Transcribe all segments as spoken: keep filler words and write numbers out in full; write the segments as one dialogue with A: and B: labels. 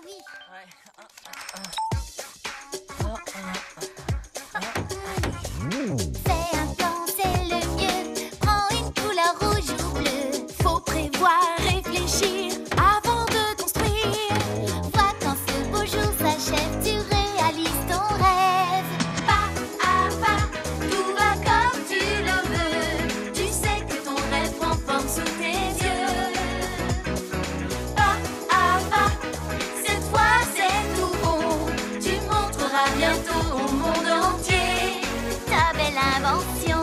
A: oui. Fais un plan, c'est le mieux. Prends une couleur rouge ou bleue. Faut prévoir, réfléchir avant de construire. Vois quand ce beau jour s'achève, tu réalises ton rêve. Pas à pas, tout va comme tu le veux. Tu sais que ton rêve prend forme sous tes yeux. Pas à pas, cette fois c'est tout bon. Tu montreras bientôt au monde entier ta belle invention.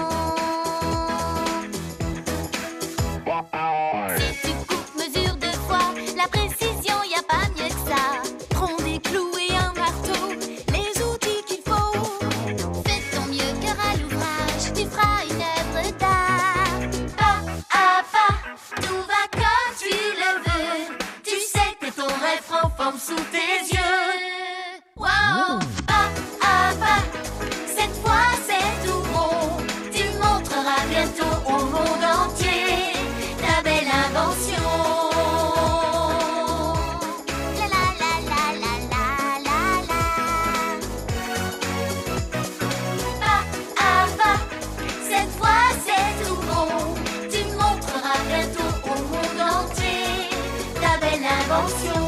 A: Si tu coupes, mesure deux fois, la précision, y a pas mieux que ça. Prends des clous et un marteau, les outils qu'il faut. Fais ton mieux, cœur à l'ouvrage, tu feras une œuvre d'art. Pas à pas, tout va comme tu le veux. Tu sais que ton rêve prend forme sous tes yeux. Wow, pas à pas, cette fois c'est tout bon. Tu montreras bientôt au monde entier ta belle invention. La la la la la la la la. Pas à pas, cette fois c'est tout bon. Tu montreras bientôt au monde entier ta belle invention.